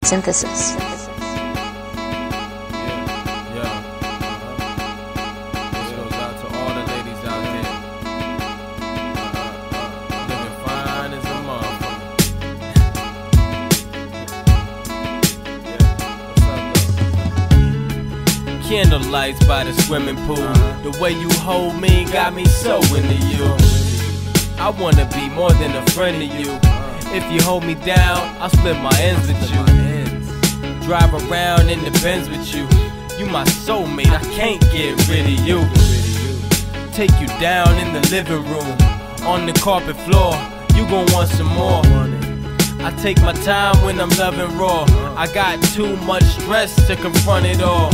Synthesis. Candlelights by the swimming pool. The way you hold me got me so into you. I wanna be more than a friend to you. If you hold me down, I'll split my ends with you. Drive around in the Benz with you. You my soulmate, I can't get rid of you. Take you down in the living room, on the carpet floor. You gon' want some more. I take my time when I'm loving raw. I got too much stress to confront it all.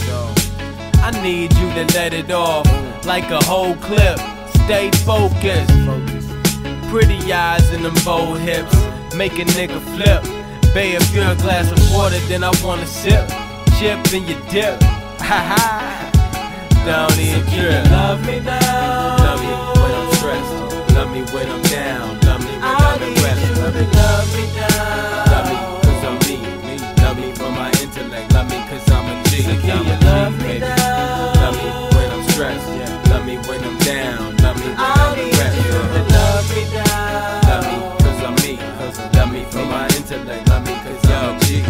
I need you to let it off like a whole clip. Stay focused. Pretty eyes and them bold hips make a nigga flip. Babe, if you're a glass of water, then I wanna sip. Chip in your dip. Ha ha. Don't even trip. Love me now. Love me when I'm stressed. Love me when I'm down. Love me when I'm at rest. Love me now. Love me cause I'm me. Love me for my intellect. Love me cause I'm a G. I'm a G, baby. Love me when I'm stressed. Love me when I'm down. Love me when I'm at rest. Love me now. Love me cause I'm me. Love me for my intellect. Love me cause I'm a G.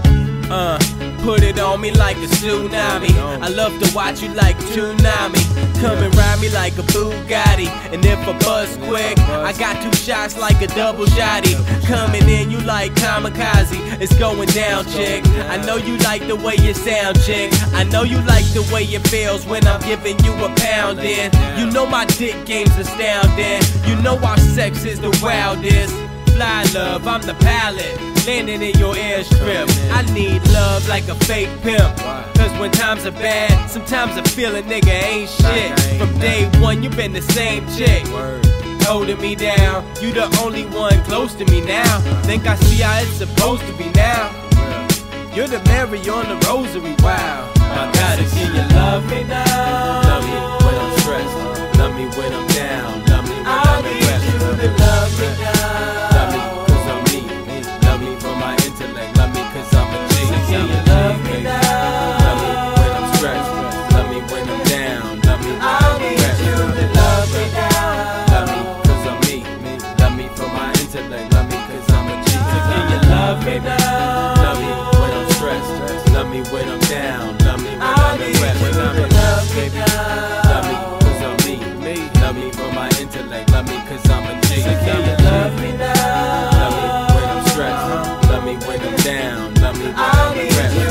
Put it on me like a tsunami. I love to watch you like tsunami. Come and ride me like a Bugatti. And if I buzz quick, I got 2 shots like a double shotty. Coming in, you like kamikaze. It's going down, chick. I know you like the way you sound, chick. I know you like the way it feels when I'm giving you a pounding. You know my dick game's astounding. You know our sex is the wildest. Fly love, I'm the pilot, landing in your airstrip. I need love like a fake pimp, cause when times are bad, sometimes I feel a nigga ain't shit. From day one, you been the same chick, holding me down. You the only one close to me now. Think I see how it's supposed to be now. You're the Mary on the rosary, wow. My God, can you love me now? Love me when I'm stressed. Love me when I'm down. Love me when I'm at rest. Love me now. Love me cause I'm me. Love me for my intellect. Love me cause I'm a G. Can you love me now? Love me when I'm stressed. Love me when I'm down. Love me when I'm at rest. Love me now. Love me cause I'm me. Love me for my intellect. Love me cause I'm a G. Can you love me now? Love me when I'm stressed. Love me when I'm down. Love me when I'm at rest. Love me now. Love me cause I'm me. Love me for my intellect. Love me cause I'm a G. Can you love me now? Love me when I'm stressed. Love me when I'm down. Love me when I'm at rest.